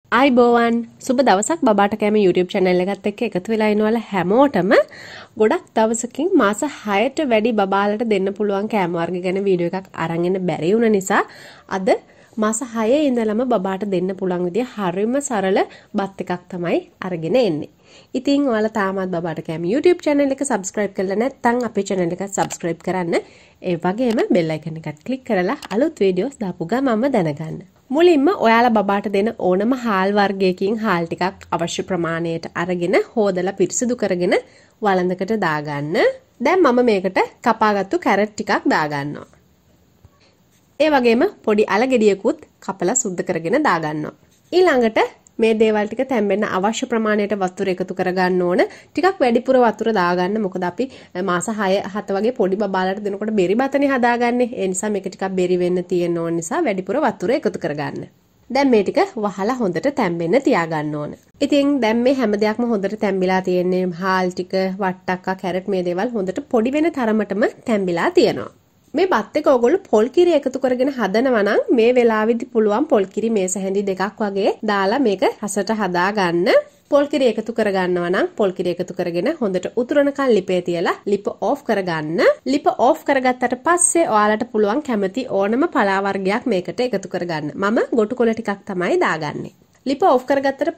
අයිබෝවන් සුබ දවසක් බබාට කෑම YouTube channel එකත් එක්ක එකතු වෙලා ඉන්නවල හැමෝටම ගොඩක් දවසකින් මාස 6ට වැඩි බබාලට දෙන්න පුළුවන් කෑම වර්ග ගැන වීඩියෝ එකක් අරන් එන්න බැරි වුණ නිසා අද මාස 6 ඉඳලම බබාට දෙන්න පුළුවන් විදිය හරිම සරල බත් එකක් තමයි අරගෙන එන්නේ. ඉතින් ඔයාලා තාමත් බබාට කෑම YouTube channel එක subscribe කරලා නැත්නම් අපේ channel එක subscribe කරන්න. ඒ වගේම bell icon එකත් click කරලා අලුත් videos දාපු ගමන්ම දැනගන්න. මුලින්ම ඔයාලා බබාට දෙන ඕනම හාල් වර්ගයකින් හාල් ටිකක් අවශ්‍ය ප්‍රමාණයට අරගෙන හොදලා පිරිසිදු කරගෙන වළඳකට දාගන්න. දැන් මම මේකට කපාගත්තු කැරට් ටිකක් දාගන්නවා. ඒ වගේම පොඩි අල ගෙඩියකුත් කපලා සුද්ධ කරගෙන දාගන්නවා. ඊළඟට මේ දේවල් ටික තැම්බෙන්න අවශ්‍ය ප්‍රමාණයට වතුර එකතු කරගන්න ඕන. ටිකක් වැඩිපුර වතුර දාගන්න. මොකද අපි මාස 6-7 වගේ පොඩි බබාලට දෙනකොට බෙරි බතනේ හදාගන්නේ. ඒ නිසා මේක ටිකක් බෙරි වෙන්න තියෙන ඕන නිසා වැඩිපුර වතුර එකතු කරගන්න. දැන් මේ ටික වහලා හොඳට තැම්බෙන්න තියාගන්න ඕන. ඉතින් දැන් මේ හැම දෙයක්ම හොඳට තැම්බිලා තියෙන්නේ. හාල් ටික, වට්ටක්කා, කැරට් මේ දේවල් හොඳට පොඩි වෙන තරමටම තැම්බිලා තියෙනවා. මේ බත් එක ඔයගොල්ලෝ පොල් කිරි එකතු කරගෙන හදනවා නම් මේ වෙලාවෙදි පුළුවන් පොල් කිරි මේස හැඳි දෙකක් වගේ දාලා මේක රසට හදා ගන්න. පොල් කිරි එකතු කරගන්නවා නම් පොල් කිරි එකතු කරගෙන හොඳට උතුරනකන් ලිපේ තියලා ලිප ඕෆ් කරගන්න. ලිප ඕෆ් කරගත්තට පස්සේ ඔයාලට පුළුවන් කැමති ඕනම පලා වර්ගයක් මේකට එකතු කරගන්න. මම ගොටු කොළ ටිකක් තමයි දාගන්නේ. ලිප ඕෆ් කරගත්තට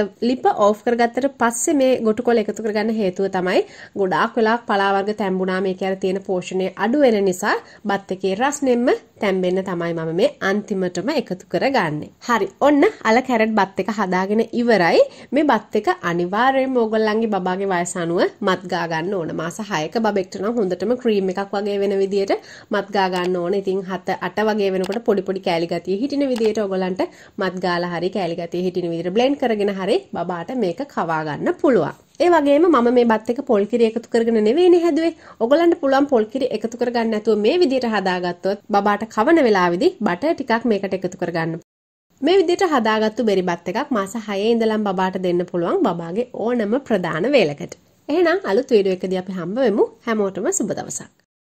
පස්සේ මේ ගොටු කොළ එකතු කරගන්න හේතුව තමයි ගොඩාක් වෙලාවක් පලා වර්ග තැම්බුණා මේක ඇර තියෙන පෝෂණය අඩු වෙන නිසා බත් එකේ රස්නෙම්ම තැම්බෙන්න තමයි මම මේ අන්තිමටම එකතු කරගන්නේ. හරි. ඔන්න අල කැරට් බත් එක හදාගෙන ඉවරයි. මේ බත් එක අනිවාර්යයෙන්ම ඕගොල්ලන්ගේ බබාගේ වයස අනුව මත් ගා ගන්න ඕන. මාස 6ක බබෙක්ට නම් හොඳටම ක්‍රීම් එකක් වගේ වෙන විදියට මත් ගා ගන්න ඕන. ඉතින් 7-8 වගේ වෙනකොට පොඩි පොඩි කෑලි ගතිය හිටින විදියට ඕගොල්ලන්ට මත් ගාලා හරි කෑලි ගතිය හිටින විදියට බ්ලෙන්ඩ් කරගෙන හරි බබාට මේක කවා ගන්න පුළුවන්. ඒ වගේම මම මේ බත් එක පොල් කිරි එකතු කරගෙන නෙවෙයිනේ හැදුවේ. ඔයගලන්ට පුළුවන් පොල් කිරි එකතු කරගන්න නැතුව මේ විදියට හදාගත්තොත් බබාට කවන වෙලාවේදී බටර් ටිකක් මේකට එකතු කරගන්න. මේ විදියට හදාගත්තු බෙරි බත් එකක් මාස 6 ඉඳලම බබාට දෙන්න පුළුවන් බබාගේ ඕනම ප්‍රධාන වේලකට. එහෙනම් අලුත් වීඩියෝ එකදී අපි හම්බ වෙමු. හැමෝටම සුබ දවසක්.